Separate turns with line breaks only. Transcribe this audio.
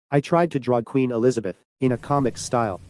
I tried to draw Queen Elizabeth in a comic style.